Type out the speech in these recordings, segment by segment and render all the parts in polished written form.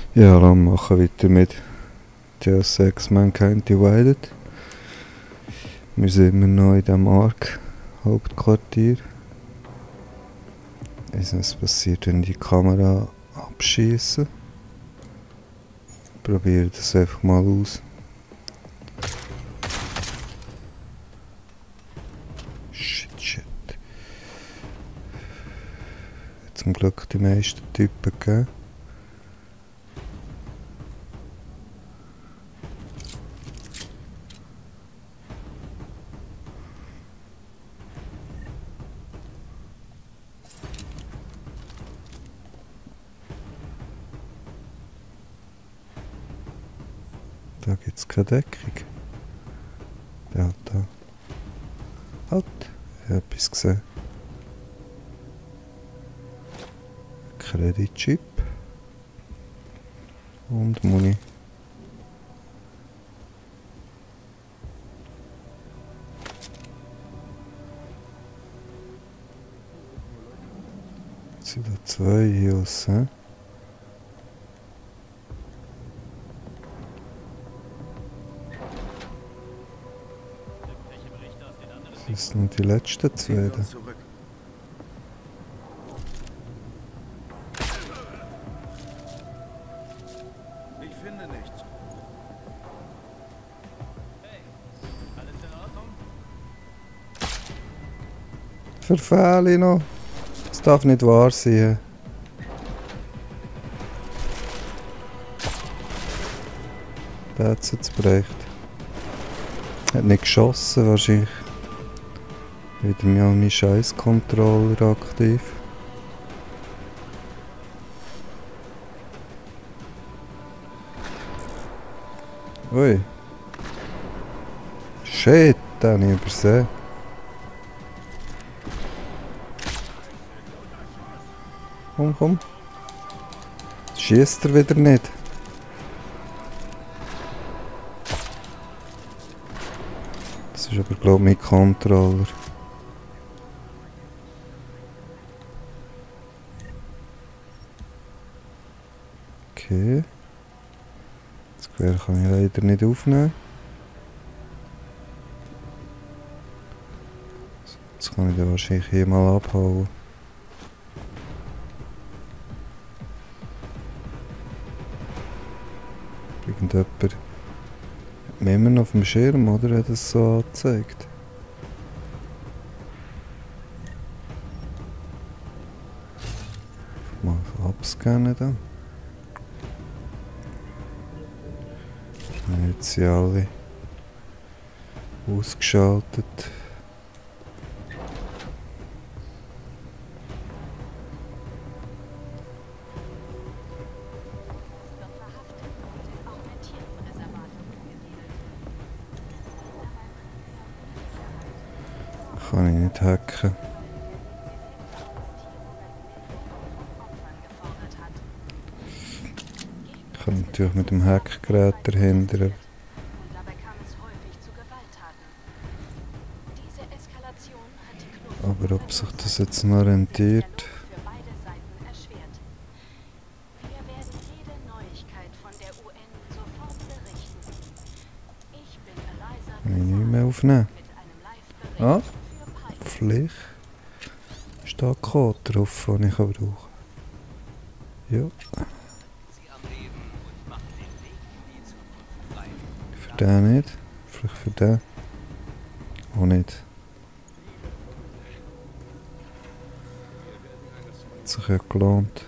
Ja, dann machen wir weiter mit Deus Ex Mankind Divided. Wir sind immer noch in diesem Hauptquartier. Also, was passiert, wenn die Kamera abschießen? Probiere das einfach mal aus. Shit. Zum Glück die meisten Typen gegeben. Da gibt es keine Deckung. Ja, da. Halt, ich habe etwas gesehen. Kreditchip. Und Muni. Jetzt sind da 2 Heals, hä? Das sind nur die letzten 2 da. Ich finde nichts. Hey, alles in Ordnung? Verfehle noch. Das darf nicht wahr sein. Der hat es jetzt gebracht. Hat nicht geschossen wahrscheinlich. Wieder mal mein Scheiß-Controller aktiv. Ui. Shit, den habe ich übersehen. Komm. Schießt er wieder nicht. Das ist aber glaube ich mein Controller. Okay. Das Gewehr kann ich leider nicht aufnehmen. Jetzt kann ich den wahrscheinlich hier mal abhauen. Irgendjemand hat mich immer noch auf dem Schirm, oder? Hat es so angezeigt. Mal abscannen dann. Jetzt sind alle ausgeschaltet. Kann ich nicht hacken. Ich kann natürlich mit dem Hackgerät dahinter. Aber ob sich das jetzt noch rentiert? Kann ich nicht mehr aufnehmen. Ah, Pflicht. Ist da ein Code drauf, den ich brauchen kann? Ja. Für den nicht. Vielleicht für den. Auch nicht. Hat sich ja gelohnt.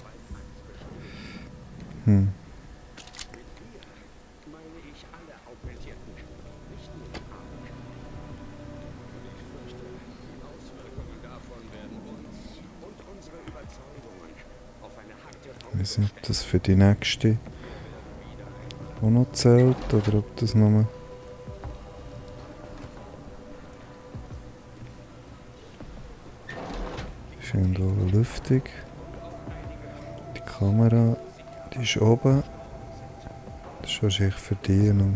Ich weiß nicht, ob das für die nächste auch noch zählt oder ob das nur. Ist irgendwo lüftig. Die Kamera, die ist oben. Das ist wahrscheinlich für die noch.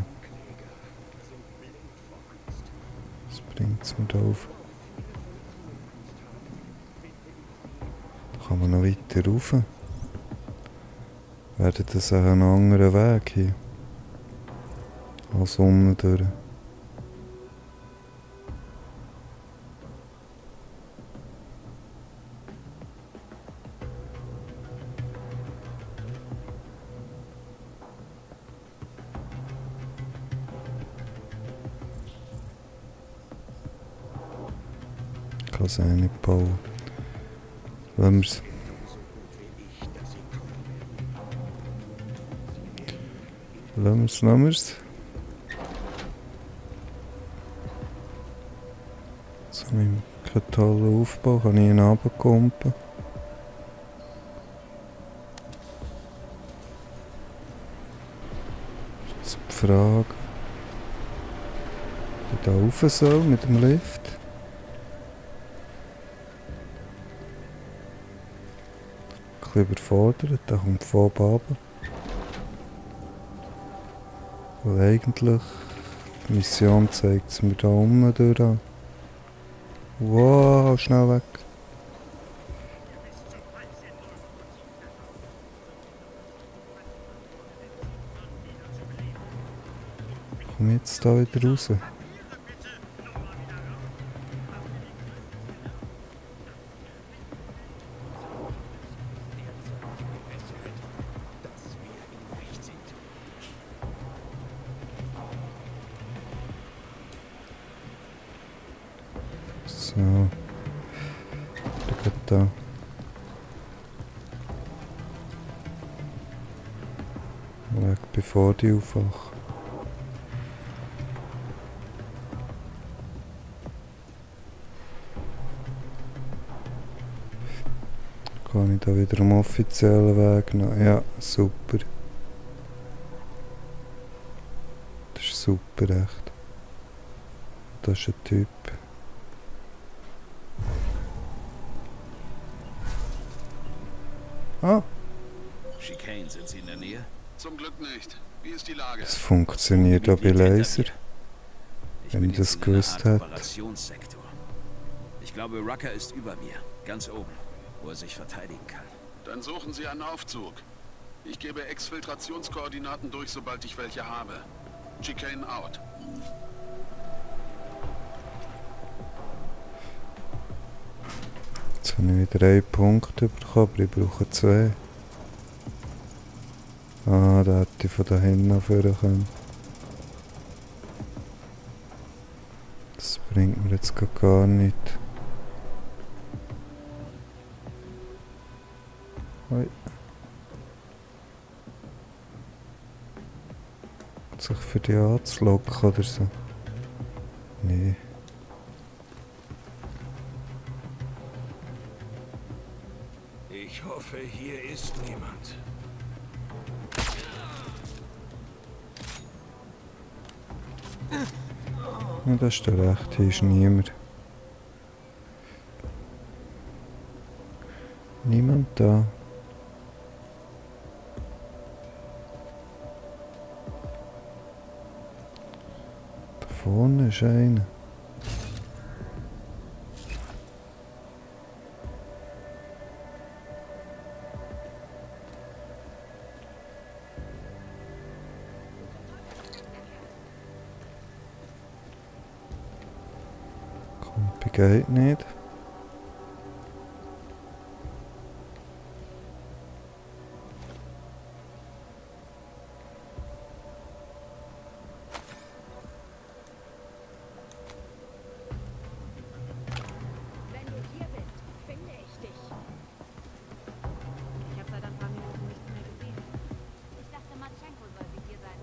Was bringt es mir da auf? Da kann man noch weiter rauf. Wäre das auch ein anderer Weg hier? Als unten durch. Ich kann es auch nicht bauen. Lassen wir's. Lassen wir's. Jetzt habe ich keinen tollen Aufbau, kann ich ihn runterkumpen. Jetzt die Frage, ob ich da rauf soll mit dem Lift. Ein bisschen überfordert, da kommt von oben runter. Weil eigentlich, die Mission zeigt es mir da unten durch an. Wow, schnell weg. Komm jetzt da wieder raus. So. Der geht da. Weg bevor die aufwachen. Kann ich da wieder am offiziellen Weg noch? Ja, super. Das ist super, echt. Das ist ein Typ. Ah, Chicane, sind Sie in der Nähe? Zum Glück nicht. Wie ist die Lage? das funktioniert auch bei Laser. Wenn ich das gewusst hätte. Operationssektor. Ich glaube, Rucker ist über mir, ganz oben, wo er sich verteidigen kann. Dann suchen Sie einen Aufzug. Ich gebe Exfiltrationskoordinaten durch, sobald ich welche habe. Chicane out. Jetzt habe ich wieder 1 Punkt bekommen, aber ich brauche 2. Ah, da hätte ich von da hinten noch führen können. Das bringt mir jetzt gar nicht. Oi. Sich für die anzulocken oder so? Nee. Ich hoffe, hier ist niemand. Ja, das ist der recht, hier ist niemand. Niemand da. Da vorne ist einer. Kompi geht nicht. Wenn du hier bist, finde ich dich. Ich habe seit ein paar Minuten nichts mehr gesehen. Ich dachte, Matschenko sollte hier sein.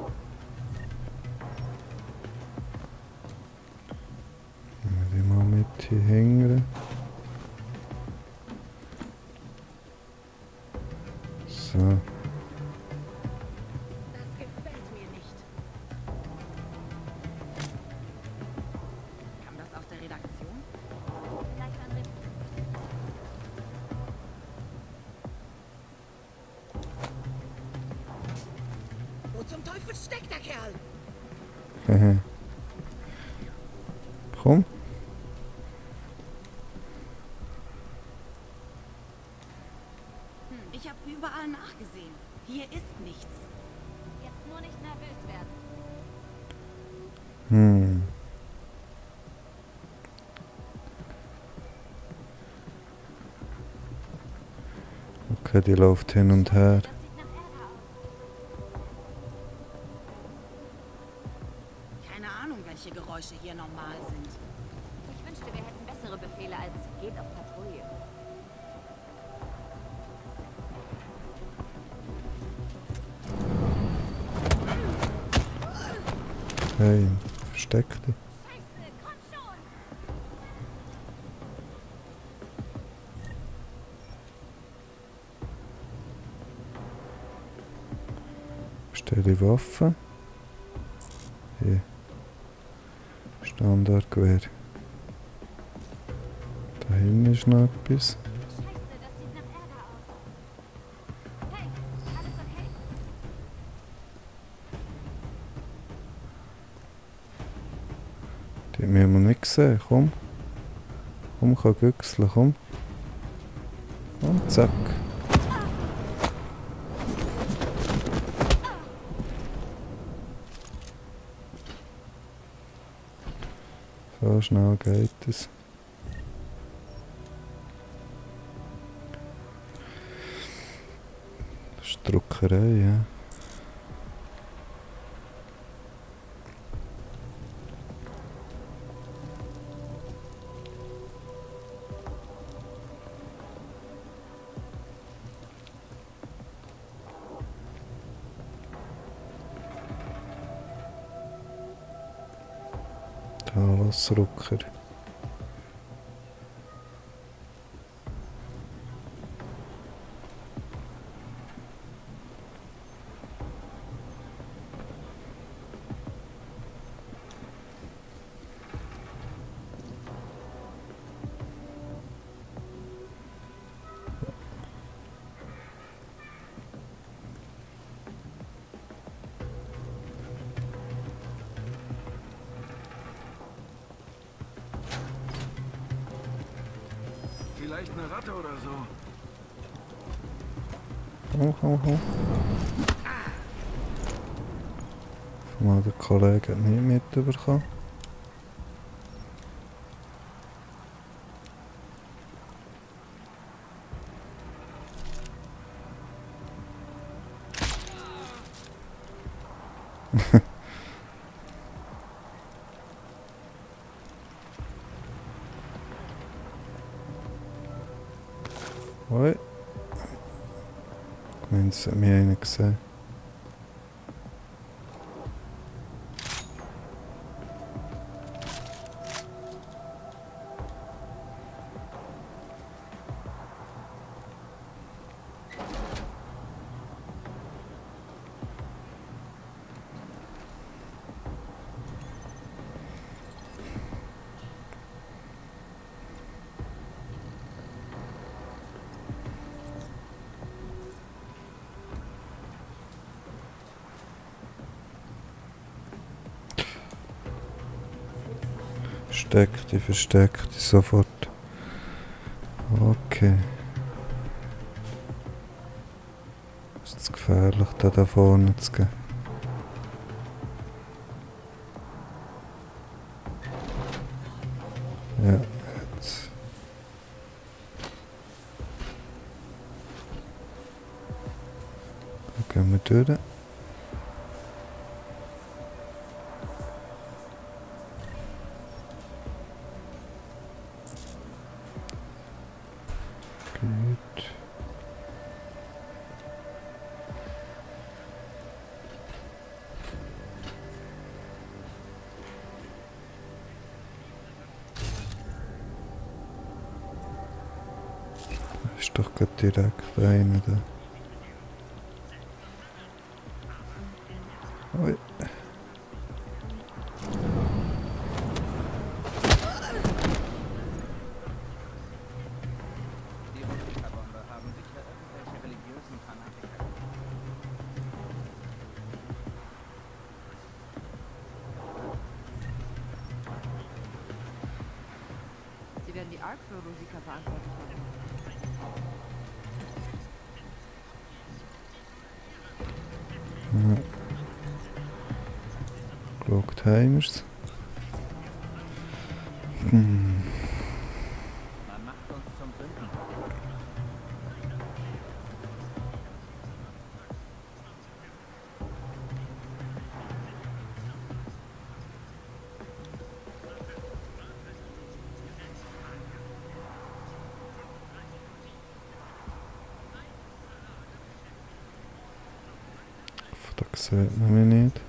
Die mal mit hier hängen. So. Das gefällt mir nicht. Kam das aus der Redaktion? Vielleicht ein Ripp. Wo zum Teufel steckt der Kerl? Hehe. Komm. Ich habe überall nachgesehen. Hier ist nichts. Jetzt nur nicht nervös werden. Okay, die läuft hin und her. Das sieht nach Ärger aus. Keine Ahnung, welche Geräusche hier normal sind. Ich wünschte, wir hätten bessere Befehle als geht auf Patrouille. Hey, versteck dich. Scheiße, komm schon! Stelle Waffe. Hier. Standardgewehr. Da hinten ist noch etwas. Scheiße, das sieht nach Ärger aus. Hey, alles okay? Die haben wir nicht gesehen. Komm. Komm, kann güchseln, komm. Und zack. So schnell geht es. Das ist die Druckerei, ja. Talasrucker. Vielleicht eine Ratte oder so. Komm. Mal der Kollege hat nicht mitbekommen. Oi. Ich meine, es hat mich einer gesehen. Versteck dich sofort. Okay. Ist es gefährlich, da vorne zu gehen? Ja, jetzt. Da gehen wir durch. Gut. Da ist doch gerade direkt einer da. Ui. Die Unsicherbomber haben sicher irgendwelche religiösen Fanatiker. Sie werden die Ark für Rosika verantwortlich machen. Ja. Geschaut haben wir's. Man macht uns zum Sünden. Da sieht man mich nicht.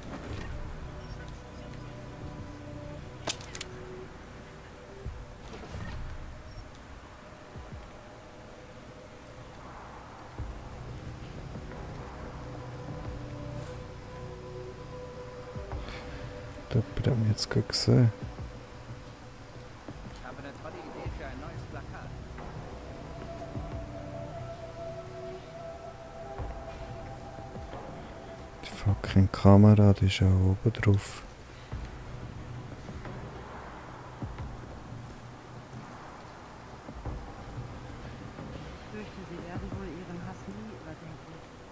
Jemand hat mich jetzt gerade gesehen. Ich habe eine tolle Idee für ein neues Plakat. Die fucking Kamera, die ist auch oben drauf. Ich fürchte, sie werden wohl ihren Hass nie überdenken.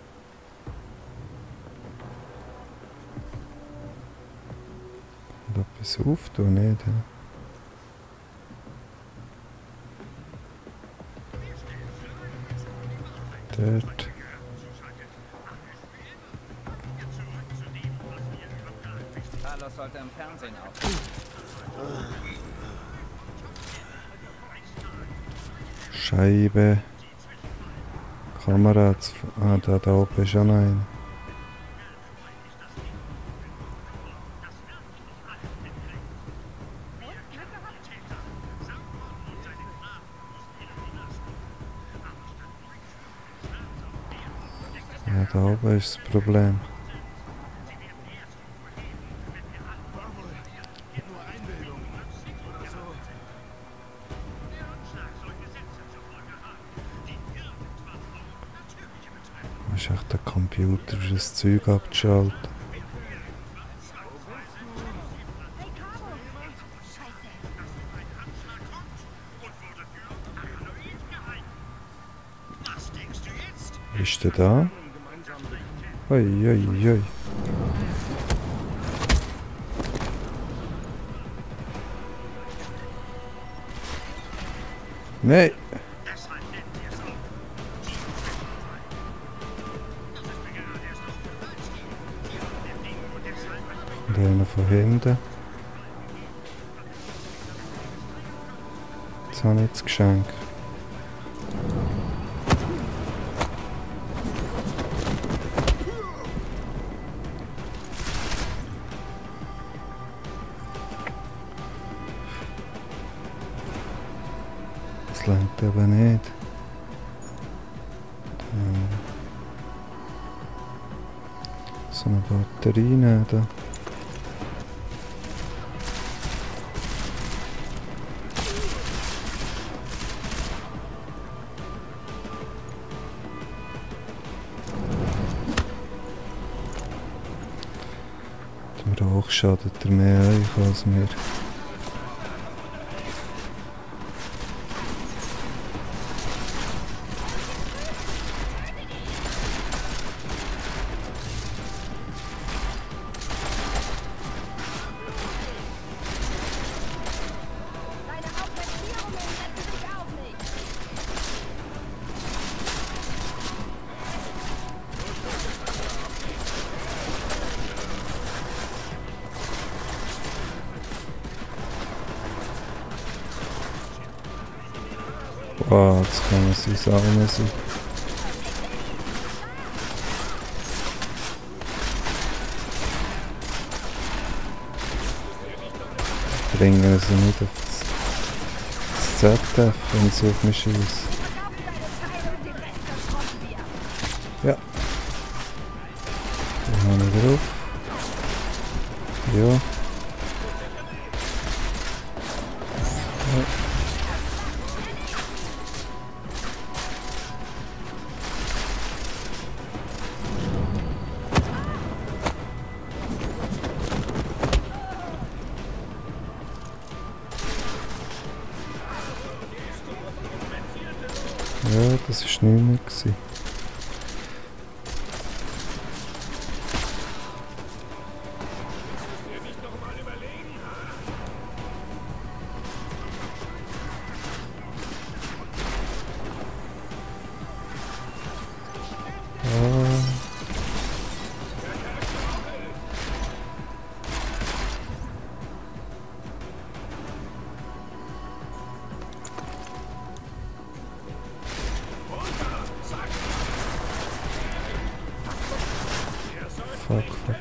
Und etwas auftun, nicht? He? Dort. Carlos sollte im Fernsehen auftreten. Scheibe. Kamera. Ah, da oben ist auch noch einer. Ja, da oben ist das Problem. Das ist echt der Computer, das Zeug abzuschalten. Ist der da? Ui, ui, ui. Nein! Und einer von hinten. Jetzt habe ich das Geschenk. Das langt aber nicht. So eine Batterie nehmen da. Dem Rauch schadet er mehr euch als mir. Deine Aufmerksamkeit setzen sich auf mich. Wow, jetzt kann man sich saugen. Bringen sie nicht auf das ZF, wenn sie auf mich schießen. Verkaufen deine Teile und den Rest verschrotten wir. Ja. Die haben wir drauf. Ja. Ja. Ja, das war nicht mehr. fuck, fuck.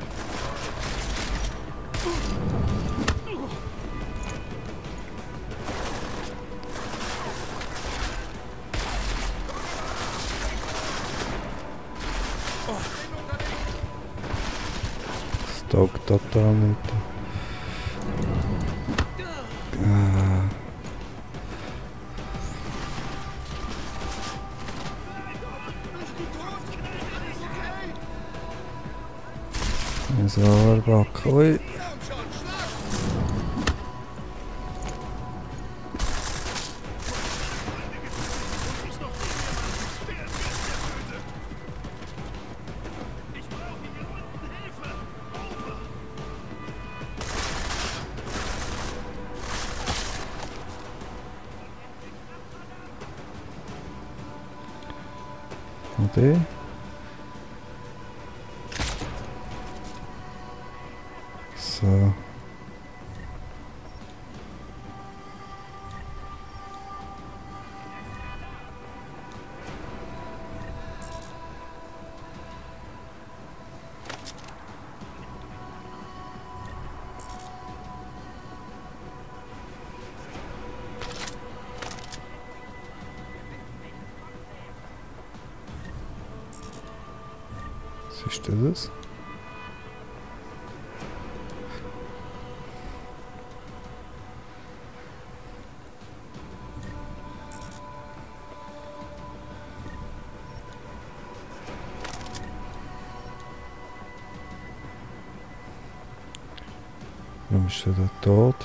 Das taugt total nicht. Ah. So, Back. Ui. Und die? So. Siehst du das? Warum ist er da tot?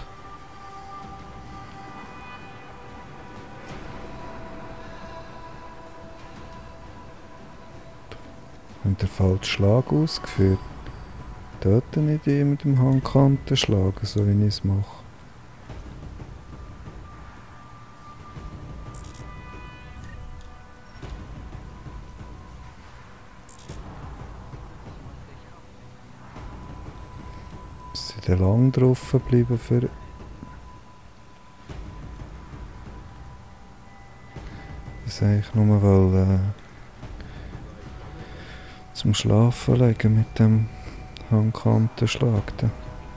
Haben den falschen Schlag ausgeführt? Dort nicht mit dem Handkanten schlagen, so wie ich es mache. Ist sie da lang drauf geblieben für... Das eigentlich nur weil... zum Schlafen legen mit dem Handkantenschlag. Da.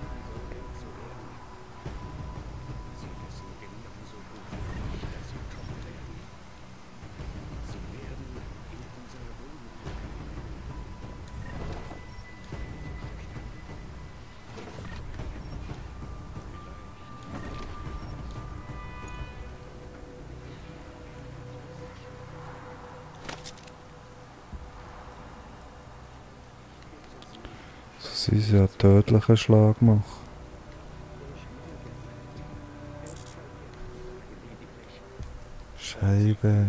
Sie ja einen tödlichen Schlag machen. Scheibe.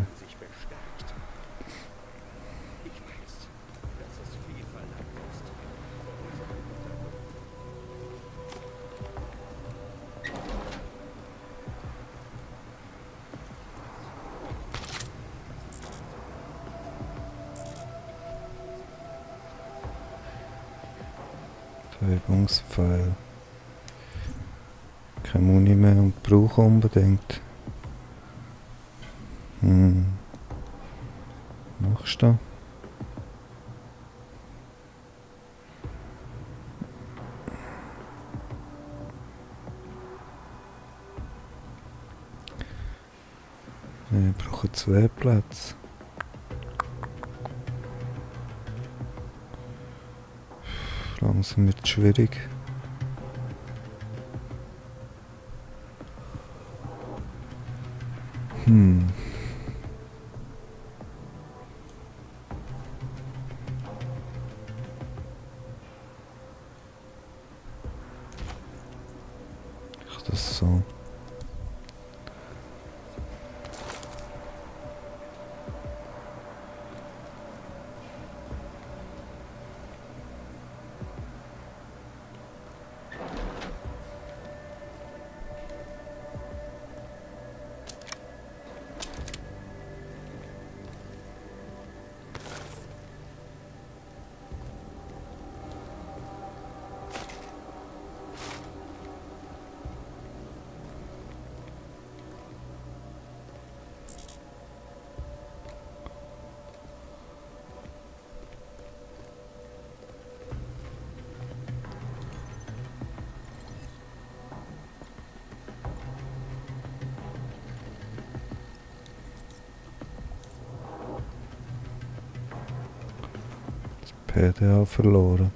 Übungspfeil. Kein Muni mehr und brauche unbedingt. Machst du? Ich brauche 2 Plätze. Langsam wird es schwierig. Ich das so. PDA verloren.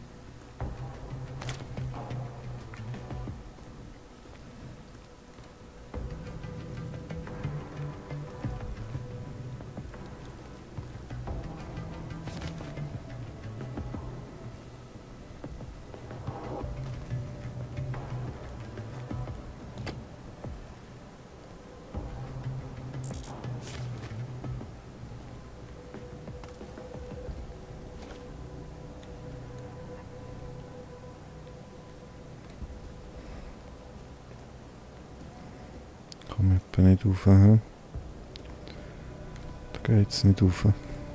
Komm etwa nicht rauf, he? Da geht's nicht rauf.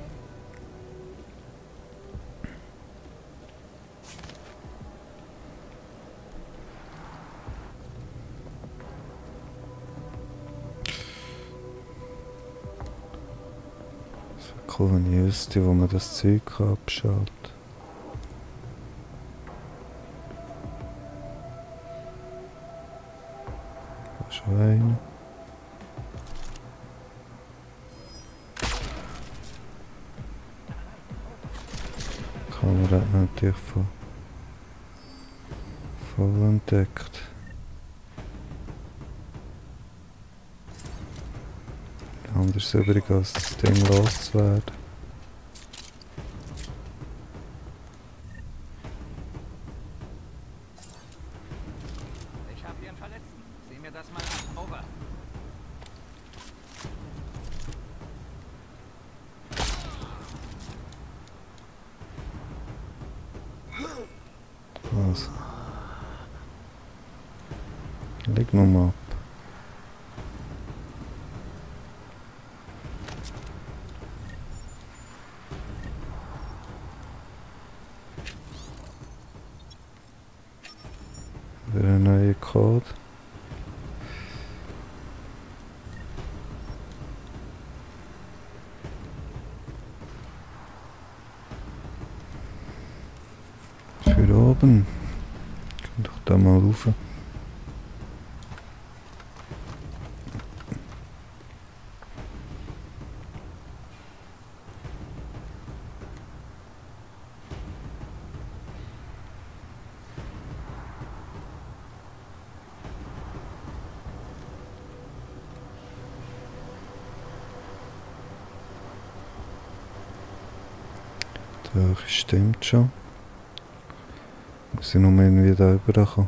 Es wäre cool, wenn ich wüsste, wo man das Zeug abschaltet. Da ist schon einer. Die Kamera hat man natürlich voll entdeckt. Anders übrig als das Ding loszuwerden. Ich habe hier einen Verletzten. Sieh mir das mal an. Over. Was? Leg nochmal ab. Wieder ein neuer Code. Für oben. Geh doch da mal rauf. Doch, stimmt schon. Muss ich nur irgendwie da rüberkommen.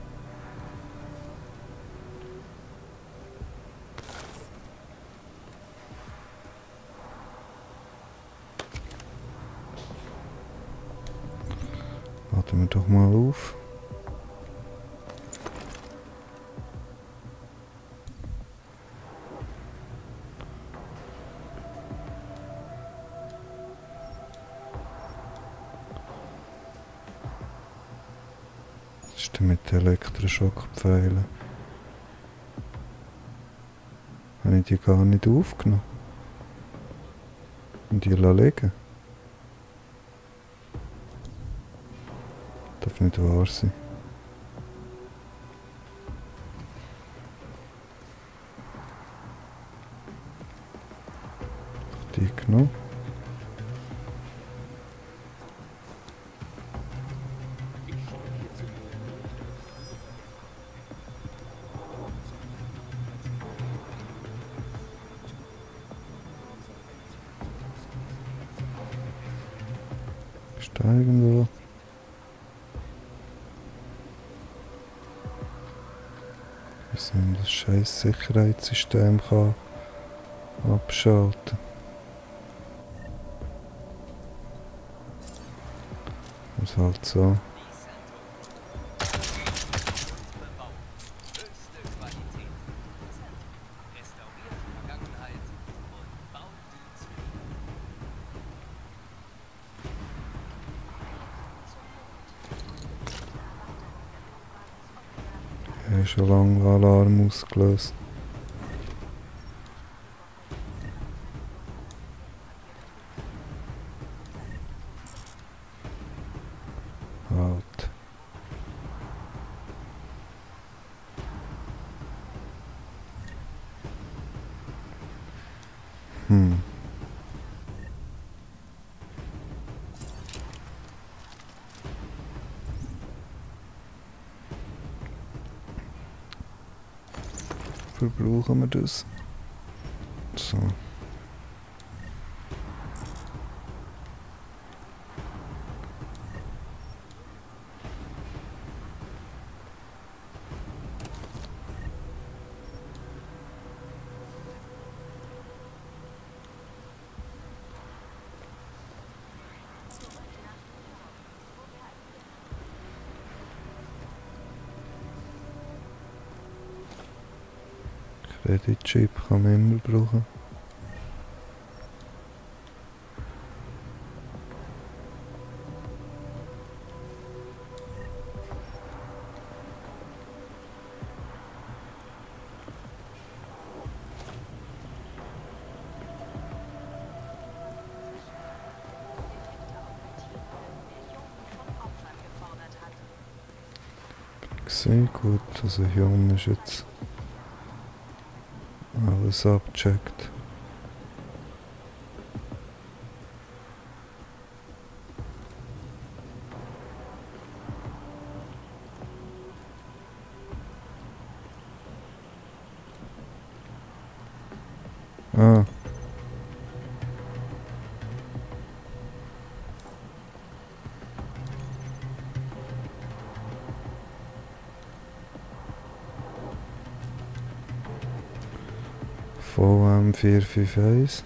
Laden wir doch mal auf. Was ist denn mit den Elektroschockpfeilen? Habe ich die gar nicht aufgenommen? Und die liegen? Darf nicht wahr sein. Die genommen. Ist da irgendwo? Dass man das scheiß Sicherheitssystem kann abschalten. Ist halt so. Ich habe schon lange Alarm ausgelöst. Halt. Wofür brauchen wir das? So. Credit-Chip kann man immer brauchen. Sehr gut, also hier unten ist jetzt alles abgecheckt. Ah. VM 451.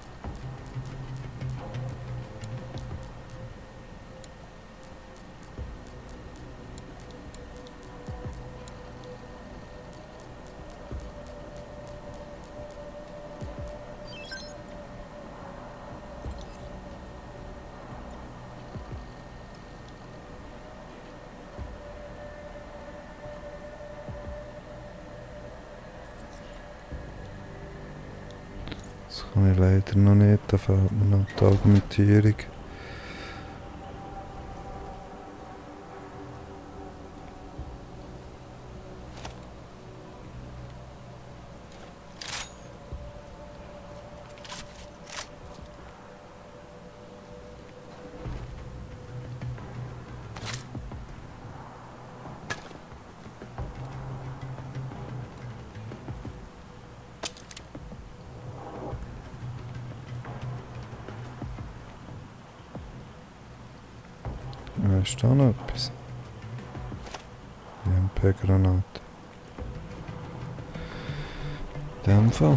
Das kann ich leider noch nicht, da fehlt mir noch die Augmentierung. Ist da noch etwas? Die MP-Granate. In dem Fall.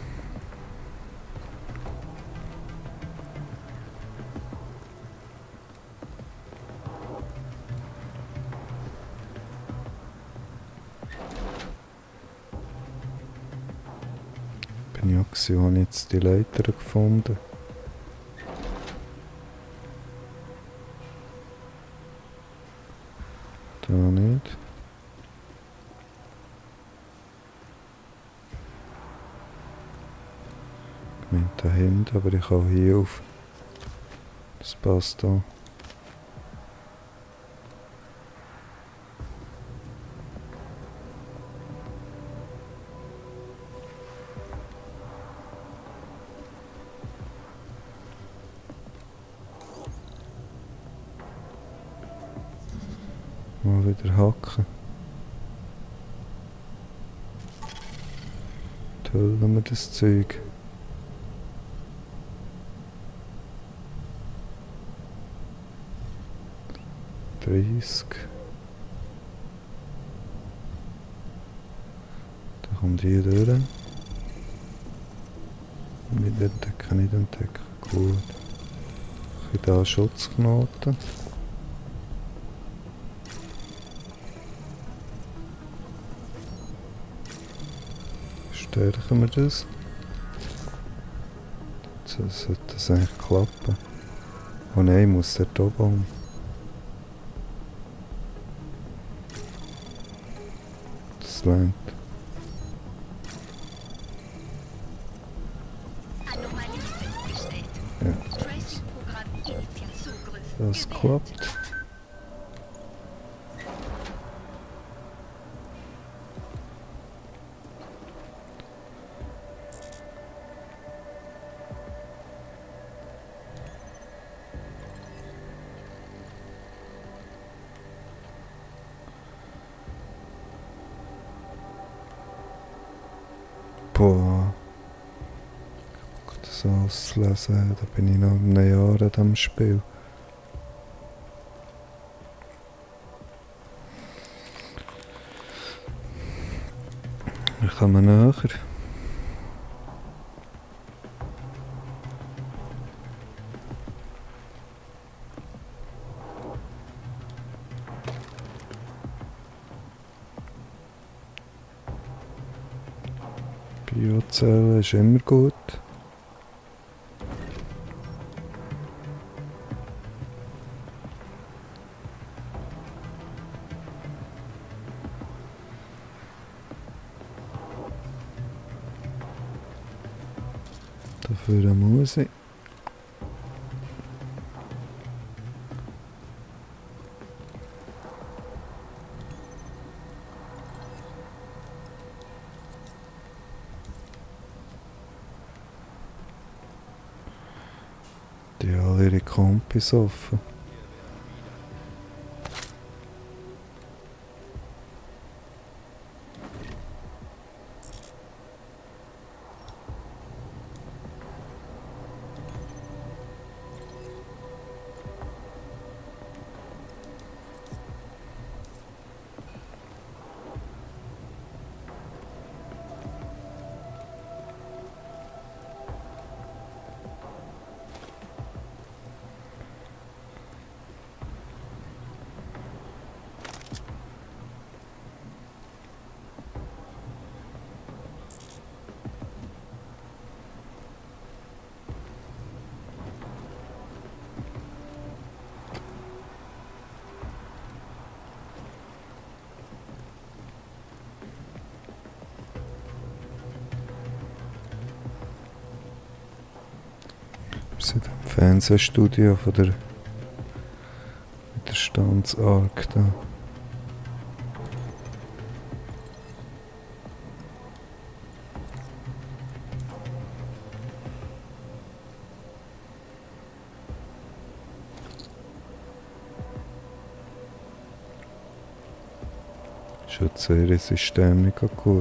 Bin ich auch gewesen, habe jetzt die Leiter gefunden. Da nicht. Ich meine da hinten, aber ich kann hier auf. Das passt da. Mal wieder hacken. Töllen wir das Zeug. Da kommt hier durch. Wieder entdecken, nicht entdecken. Gut. Ich habe hier Schutzknoten. Stärken wir das. Jetzt sollte das eigentlich klappen. Oh nein, ich muss dort oben um. Das längt. Ja. Das klappt. Boah. Das auslesen, da bin ich noch in einem Jahr an diesem Spiel. Wir kommen näher. Biozellen ist immer gut. Dafür muss ich. Die haben alle ihre Kompis offen. Wir sind im Fernsehstudio von der Widerstandsark da. Schon sehr System nicht gut.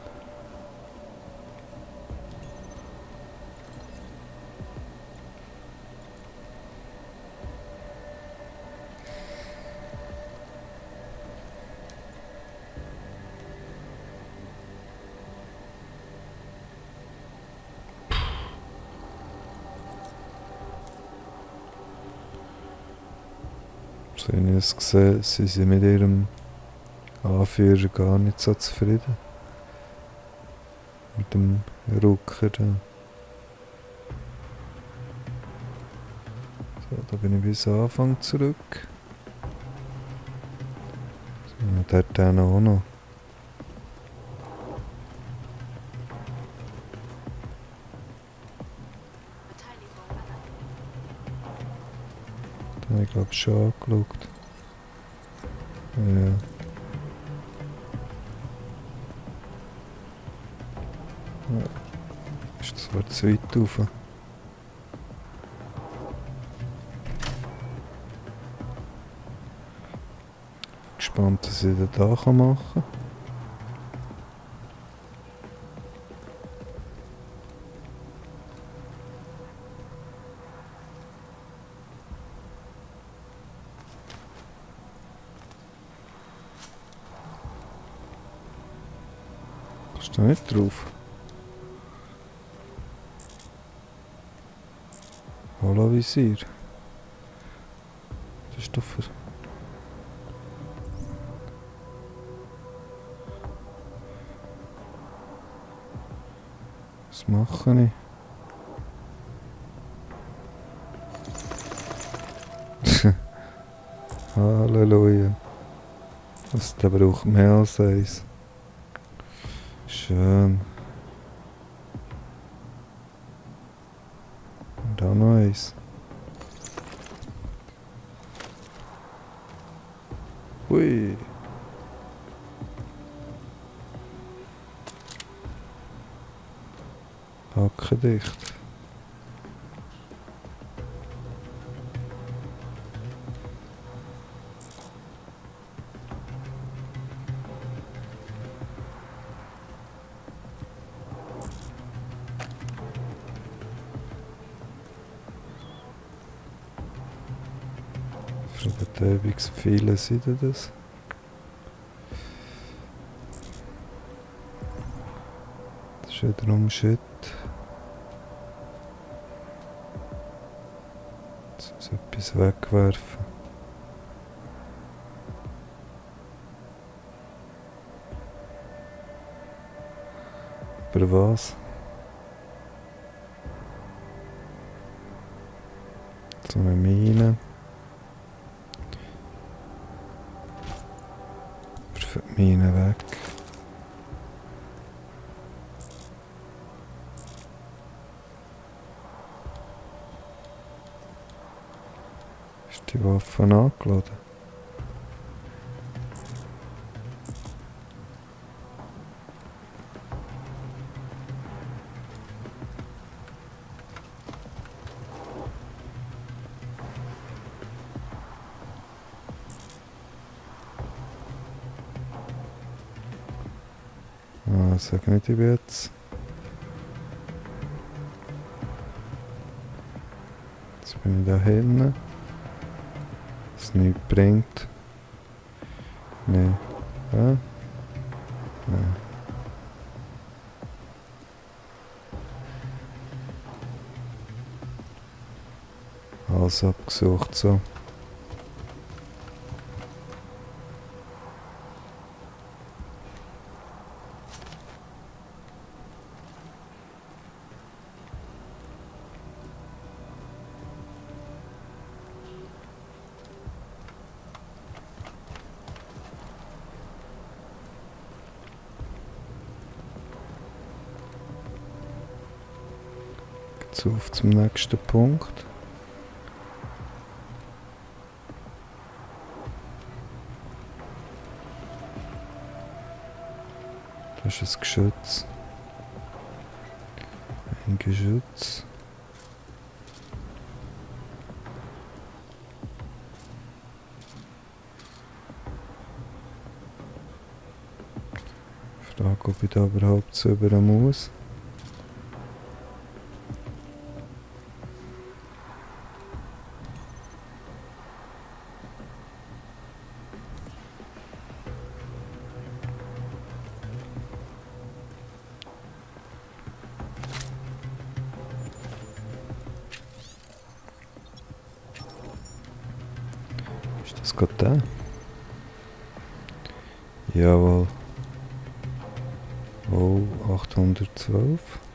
So wie ich es gesehen, sind sie mit ihrem Anführer gar nicht so zufrieden. Mit dem Rucker da. So, da bin ich bis Anfang zurück. So, dort auch noch. Den habe ich glaube schon angeschaut. Ja. Ist zwar zu weit rauf. Gespannt, was ich da machen kann. Kommst du nicht drauf? Holovisier. Das ist doch für... Was mache ich? Halleluja. Der braucht mehr als eins. Schön. Und auch noch eins. Hui. Hackendicht. Betäubungspfeile sind das. Das ist wiederum Shit. Jetzt muss ich etwas wegwerfen. Aber was? So eine Mine. Für die Mine weg. Ist die Waffe angeladen? Ah, sag nicht, ich bin jetzt. Jetzt bin ich da hinten. Was nichts bringt. Nee. Ja? Nee. Alles abgesucht so. Jetzt auf zum nächsten Punkt. Das ist ein Geschütz. Ein Geschütz. Ich frage, ob ich da überhaupt so über muss. Ist das gerade der? Jawohl. Oh, 812.